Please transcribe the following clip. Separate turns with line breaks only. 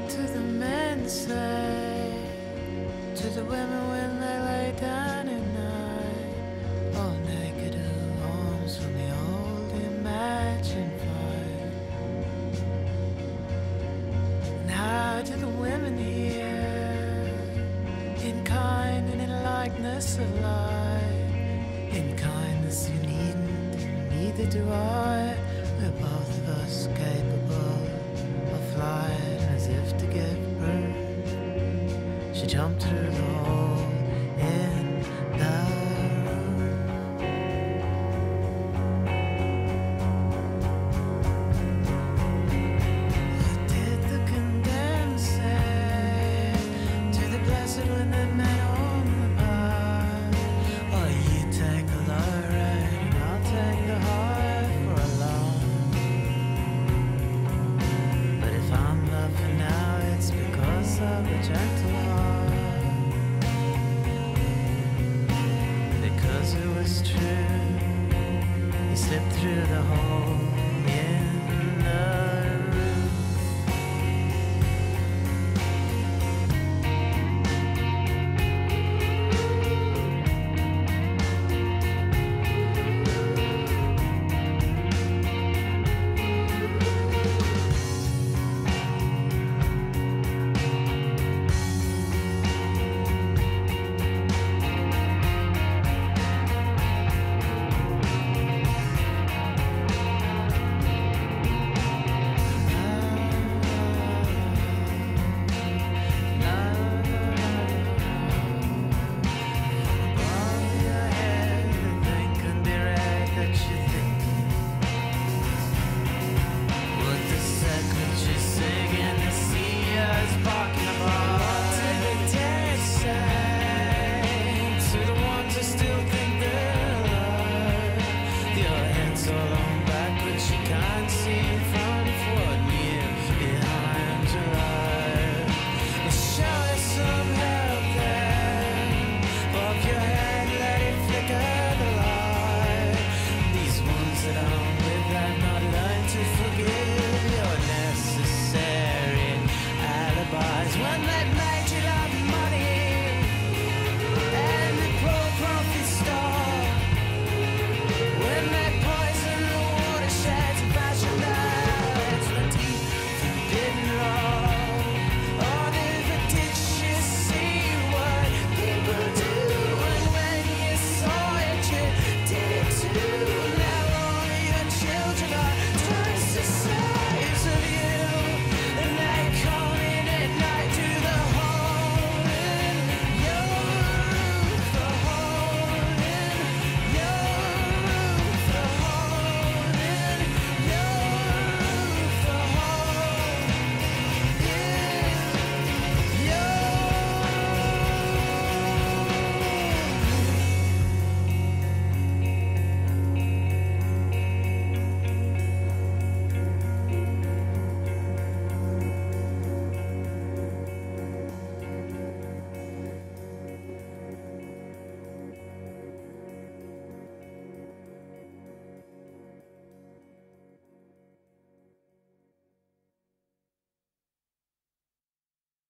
to the men say, to the women when they lay down at night, all naked arms from the old imagined fight. Now to the women here, in kind and in likeness of life, in kindness you needn't, neither do I. We're both of us capable of flight, and as if to give birth, she jumped through the hole in the roof. What did the condemned say to the blessed when they met on the bar? Oh, you take the low road and I'll take the high for a long. But if I'm laughing now, it's because of a gentle heart, because it was true. He slipped through the hole in the roof. So long back, but she can't see in front.